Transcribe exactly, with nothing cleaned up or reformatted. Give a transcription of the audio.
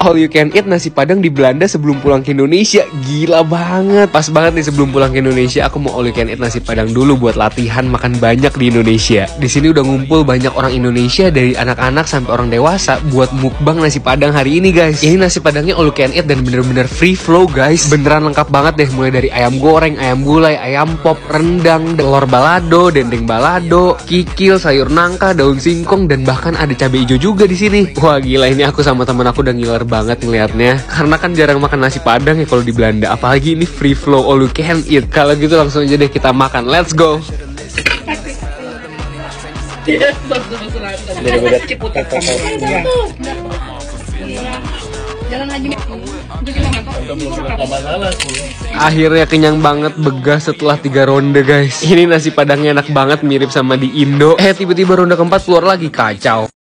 All you can eat nasi padang di Belanda sebelum pulang ke Indonesia. Gila banget. Pas banget nih sebelum pulang ke Indonesia aku mau all you can eat nasi padang dulu buat latihan makan banyak di Indonesia. Di sini udah ngumpul banyak orang Indonesia dari anak-anak sampai orang dewasa buat mukbang nasi padang hari ini guys. Ini nasi padangnya all you can eat dan bener-bener free flow guys. Beneran lengkap banget deh, mulai dari ayam goreng, ayam gulai, ayam pop, rendang, telur balado, dendeng balado, kikil, sayur nangka, daun singkong, dan bahkan ada cabai hijau juga di sini. Wah gila, ini aku sama temen aku udah ngiler banget ngeliatnya, karena kan jarang makan nasi padang ya kalau di Belanda, apalagi ini free flow all you can eat. Kalau gitu langsung aja deh kita makan, let's go. Akhirnya kenyang banget, begas setelah tiga ronde guys. Ini nasi padangnya enak banget, mirip sama di Indo. Eh tiba-tiba ronde keempat keluar lagi, kacau.